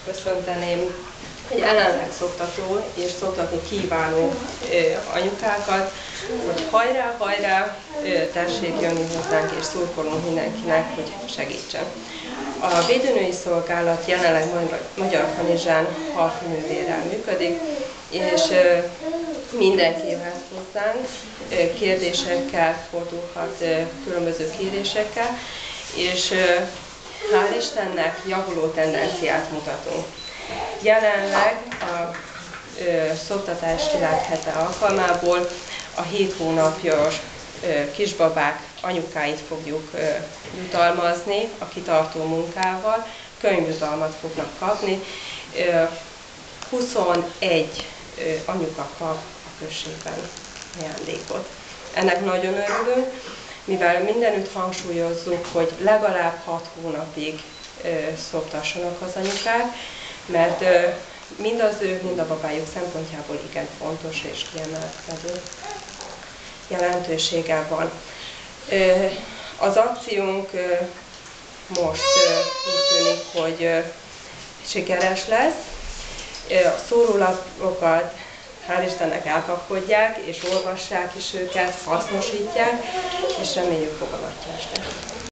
köszönteném egy jelenleg szoktató és szoktatni kívánó anyukákat, hogy hajrá, hajrá, tessék jönni hozzánk és szurkolunk mindenkinek, hogy segítsen. A Védőnői Szolgálat jelenleg Magyarkanizsán halfőnővérrel működik, és mindenki jöhet hozzánk, kérdésekkel fordulhat, különböző kérésekkel, és hál' Istennek javuló tendenciát mutatunk. Jelenleg a szoptatás világhete alkalmából a 7 hónapos kisbabák anyukáit fogjuk jutalmazni a kitartó munkával, könyvjutalmat fognak kapni. 21 anyuka kap a községben ajándékot. Ennek nagyon örülünk, mivel mindenütt hangsúlyozzuk, hogy legalább 6 hónapig szoptassanak az anyukák, mert mind az ő, mind a babájuk szempontjából igen fontos és kiemelkedő jelentősége van. Az akciónk most úgy tűnik, hogy sikeres lesz. A szórólapokat hál' Istennek elkapkodják, és olvassák is őket, hasznosítják, és reméljük fogadatjást.